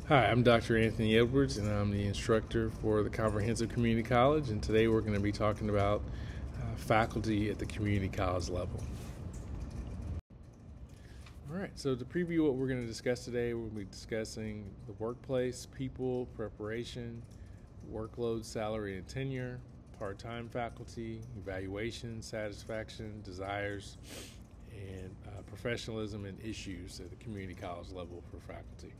Hi, I'm Dr. Anthony Edwards, and I'm the instructor for the Comprehensive Community College. And today we're going to be talking about faculty at the community college level. All right, so to preview what we're going to discuss today, we'll be discussing the workplace, people, preparation, workload, salary, and tenure, part-time faculty, evaluation, satisfaction, desires, and professionalism and issues at the community college level for faculty.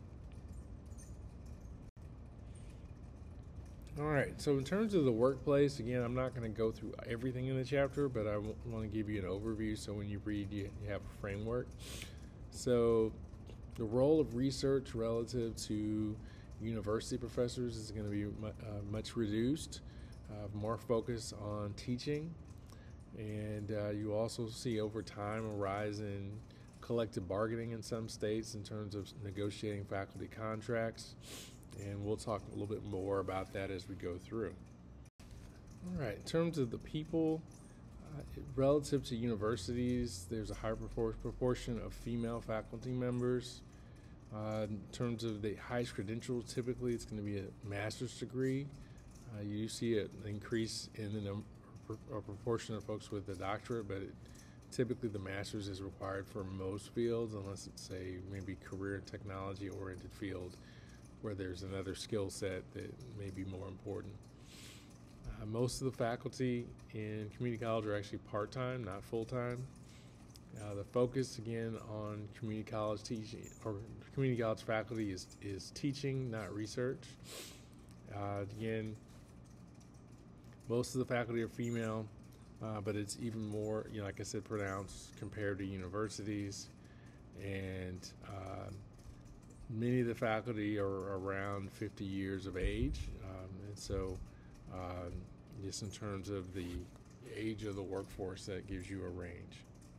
All right, so in terms of the workplace, again, I'm not going to go through everything in the chapter, but I want to give you an overview so when you read, you have a framework. So the role of research relative to university professors is going to be much reduced, more focus on teaching, and you also see over time a rise in collective bargaining in some states in terms of negotiating faculty contracts. And we'll talk a little bit more about that as we go through. All right, in terms of the people, relative to universities, there's a high proportion of female faculty members. In terms of the highest credentials, typically it's going to be a master's degree. You see an increase in the proportion of folks with a doctorate, but typically the master's is required for most fields, unless it's maybe career and technology oriented field, where there's another skill set that may be more important. Most of the faculty in community college are actually part-time, not full-time. The focus, again, on community college teaching or community college faculty is teaching, not research. Again, most of the faculty are female, but it's even more, like I said, pronounced compared to universities. And many of the faculty are around 50 years of age, and so just in terms of the age of the workforce, that gives you a range.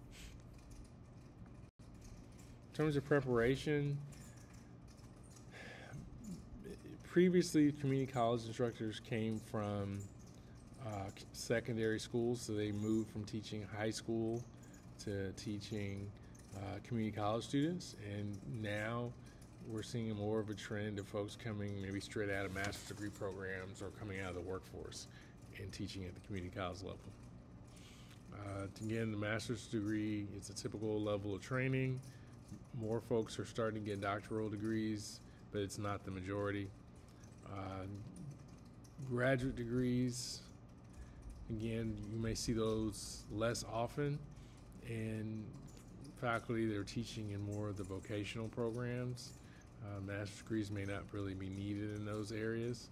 In terms of preparation, previously community college instructors came from secondary schools, so they moved from teaching high school to teaching community college students, and now we're seeing more of a trend of folks coming maybe straight out of master's degree programs or coming out of the workforce and teaching at the community college level. Again, the master's degree is a typical level of training. More folks are starting to get doctoral degrees, but it's not the majority. Graduate degrees, again, you may see those less often, and faculty that are teaching in more of the vocational programs. Master's degrees may not really be needed in those areas.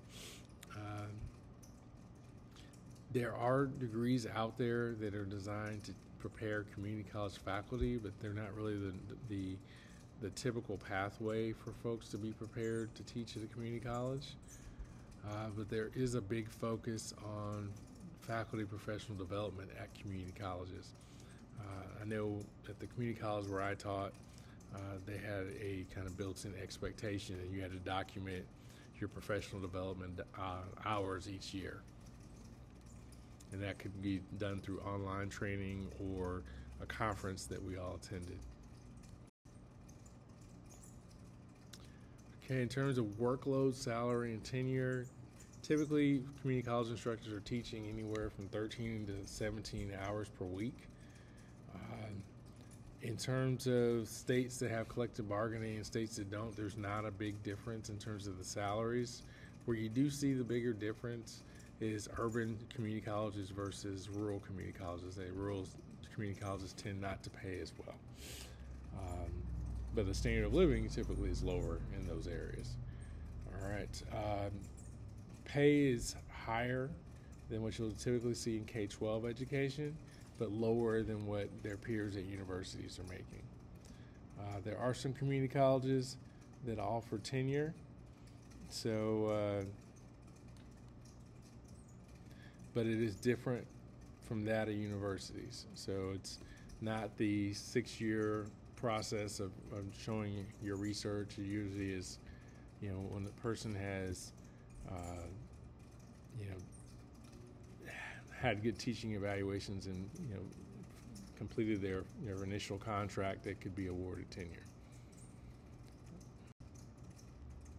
There are degrees out there that are designed to prepare community college faculty, but they're not really the typical pathway for folks to be prepared to teach at a community college. But there is a big focus on faculty professional development at community colleges. I know at the community college where I taught, they had a kind of built-in expectation that you had to document your professional development hours each year. And that could be done through online training or a conference that we all attended. Okay, in terms of workload, salary, and tenure, typically community college instructors are teaching anywhere from 13 to 17 hours per week. In terms of states that have collective bargaining and states that don't, there's not a big difference in terms of the salaries. Where you do see the bigger difference is urban community colleges versus rural community colleges. Rural community colleges tend not to pay as well. But the standard of living typically is lower in those areas. All right. Pay is higher than what you'll typically see in K-12 education, but lower than what their peers at universities are making. There are some community colleges that offer tenure, so but it is different from that at universities. So it's not the 6-year process of showing your research. It usually is, when the person has, had good teaching evaluations and completed their initial contract, that could be awarded tenure.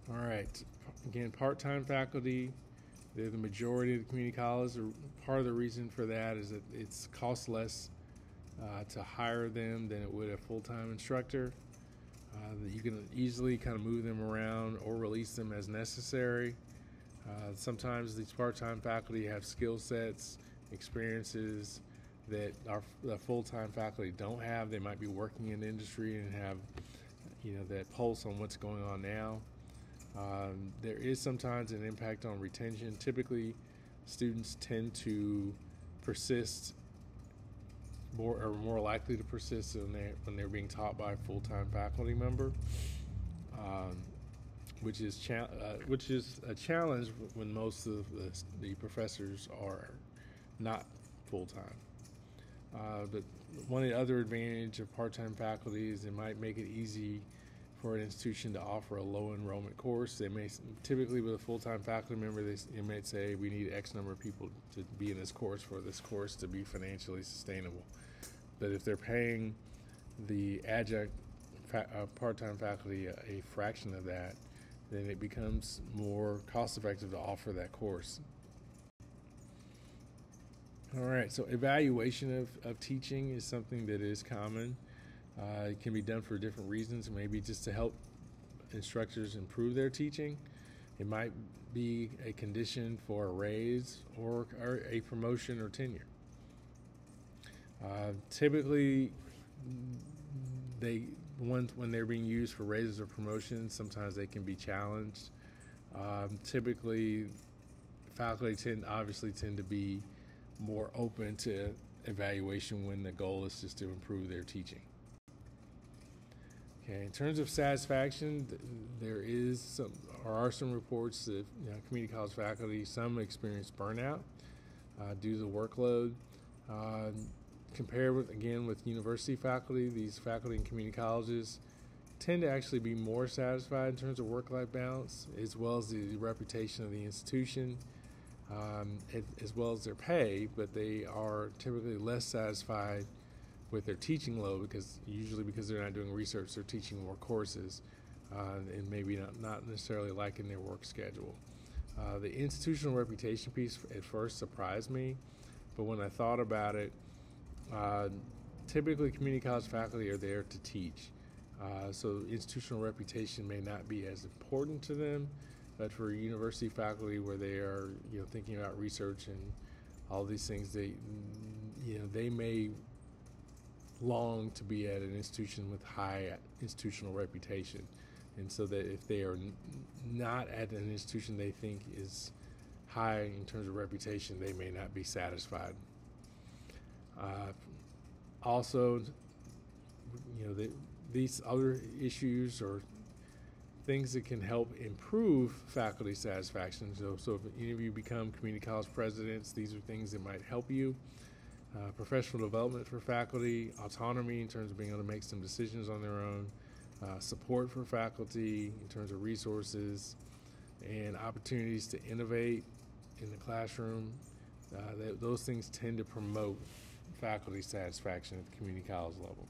All right. Again, part-time faculty, they're the majority of the community college. Part of the reason for that is that it's costs less to hire them than it would a full-time instructor. That you can easily kind of move them around or release them as necessary. Sometimes these part-time faculty have skill sets, experiences that the full-time faculty don't have. They might be working in the industry and have, that pulse on what's going on now. There is sometimes an impact on retention. Typically, students tend to persist more likely to persist when they're being taught by a full-time faculty member, which is a challenge when most of the professors are not full-time. But one of the other advantages of part-time faculty is it might make it easy for an institution to offer a low enrollment course. They may typically, with a full-time faculty member, they might say we need X number of people to be in this course for this course to be financially sustainable. But if they're paying the adjunct part-time faculty a fraction of that, then it becomes more cost-effective to offer that course. All right, so evaluation of teaching is something that is common. It can be done for different reasons, maybe just to help instructors improve their teaching. It might be a condition for a raise or a promotion or tenure. Typically, when they're being used for raises or promotions, sometimes they can be challenged. Typically, faculty tend to be more open to evaluation when the goal is just to improve their teaching. Okay, in terms of satisfaction, there are some reports that community college faculty, some experience burnout due to the workload. Compared with university faculty, these faculty in community colleges tend to actually be more satisfied in terms of work-life balance, as well as the reputation of the institution, as well as their pay, but they are typically less satisfied with their teaching load because they're not doing research, they're teaching more courses, and maybe not necessarily liking their work schedule. The institutional reputation piece at first surprised me, but when I thought about it, typically community college faculty are there to teach. So institutional reputation may not be as important to them, but for university faculty where they are thinking about research and all these things, they may long to be at an institution with high institutional reputation, and so that if they are not at an institution they think is high in terms of reputation, they may not be satisfied. Also, these other issues or things that can help improve faculty satisfaction. So if any of you become community college presidents, these are things that might help you. Professional development for faculty, autonomy in terms of being able to make some decisions on their own, support for faculty in terms of resources, and opportunities to innovate in the classroom. Those things tend to promote faculty satisfaction at the community college level.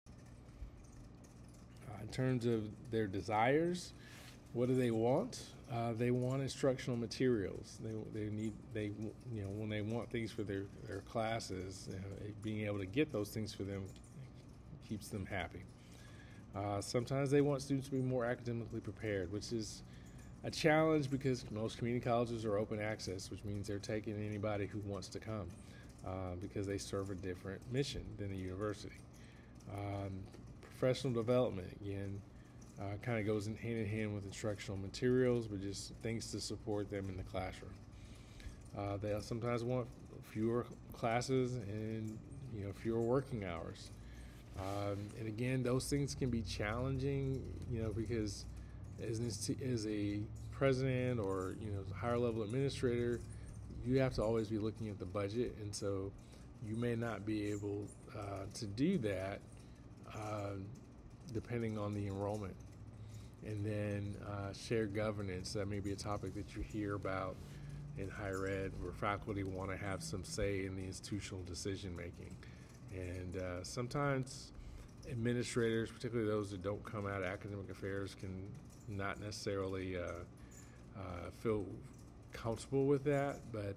In terms of their desires, what do they want? They want instructional materials. When they want things for their classes, being able to get those things for them keeps them happy. Sometimes they want students to be more academically prepared, which is a challenge because most community colleges are open access, which means they're taking anybody who wants to come because they serve a different mission than a university. Professional development, again, kind of goes hand in hand with instructional materials, but just things to support them in the classroom. They sometimes want fewer classes and fewer working hours. And again, those things can be challenging, because as a president or higher level administrator, you have to always be looking at the budget, and so you may not be able to do that depending on the enrollment. And then shared governance, that may be a topic that you hear about in higher ed, where faculty want to have some say in the institutional decision making. And sometimes administrators, particularly those that don't come out of academic affairs, can not necessarily feel comfortable with that, but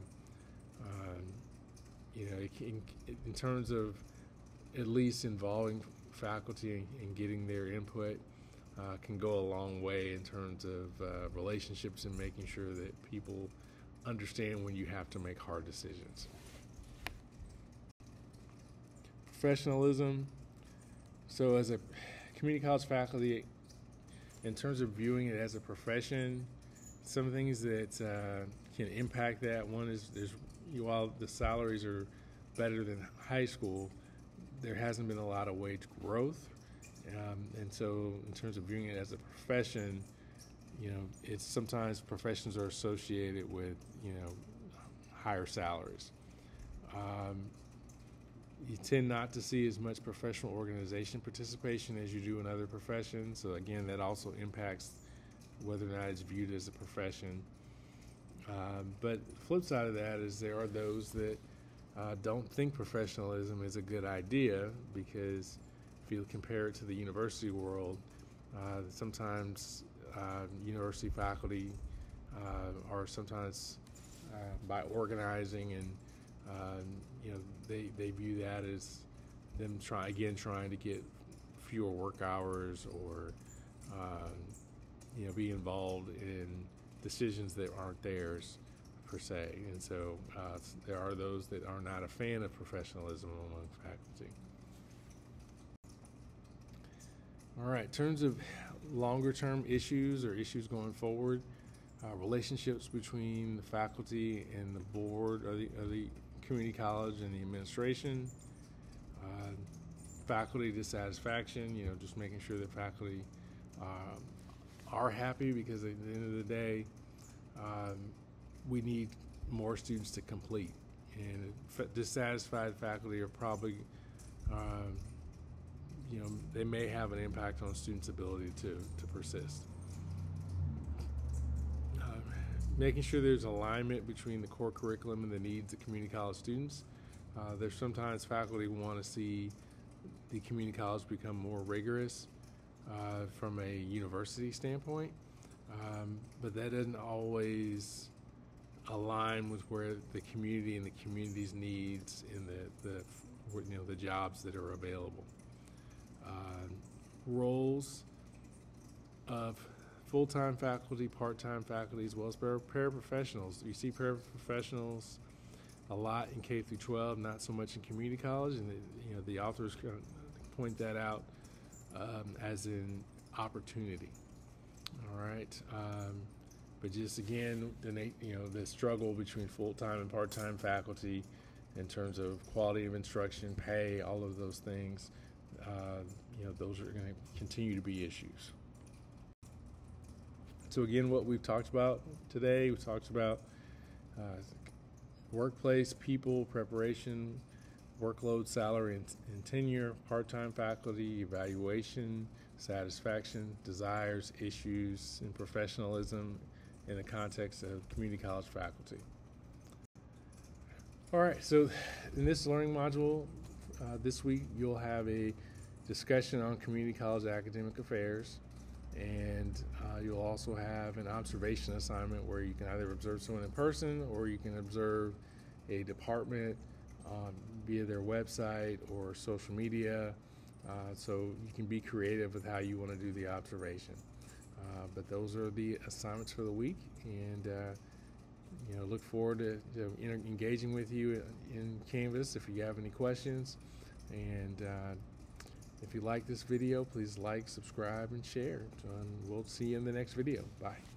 in terms of at least involving faculty and getting their input can go a long way in terms of relationships and making sure that people understand when you have to make hard decisions. Professionalism. So as a community college faculty, in terms of viewing it as a profession, some things that can impact that. One is while the salaries are better than high school, there hasn't been a lot of wage growth. And so in terms of viewing it as a profession, it's sometimes professions are associated with, higher salaries. You tend not to see as much professional organization participation as you do in other professions. So again, that also impacts whether or not it's viewed as a profession. But the flip side of that is there are those that don't think professionalism is a good idea, because if you compare it to the university world, sometimes university faculty are sometimes by organizing and they view that as them trying to get fewer work hours or be involved in decisions that aren't theirs per se. And so there are those that are not a fan of professionalism among faculty. All right, in terms of longer term issues or issues going forward, relationships between the faculty and the board of the community college and the administration, faculty dissatisfaction, just making sure that faculty are happy, because at the end of the day, we need more students to complete, and dissatisfied faculty are probably they may have an impact on students' ability to persist. Making sure there's alignment between the core curriculum and the needs of community college students. There's sometimes faculty who want to see the community college become more rigorous from a university standpoint, but that doesn't always align with where the community and the community's needs and the jobs that are available. Roles of full-time faculty, part-time faculty, as well as paraprofessionals. You see paraprofessionals a lot in K through 12, not so much in community college, and the authors point that out as an opportunity. All right, but just again, the struggle between full-time and part-time faculty in terms of quality of instruction, pay, all of those things. Those are going to continue to be issues. So again, what we've talked about today, we talked about workplace, people, preparation, workload, salary, and tenure, part-time faculty, evaluation, satisfaction, desires, issues, and professionalism in the context of community college faculty. All right, so in this learning module, this week you'll have a discussion on community college academic affairs, and you'll also have an observation assignment where you can either observe someone in person or you can observe a department via their website or social media, so you can be creative with how you want to do the observation. But those are the assignments for the week, and look forward to engaging with you in Canvas if you have any questions. And if you like this video, please like, subscribe, and share. And we'll see you in the next video. Bye.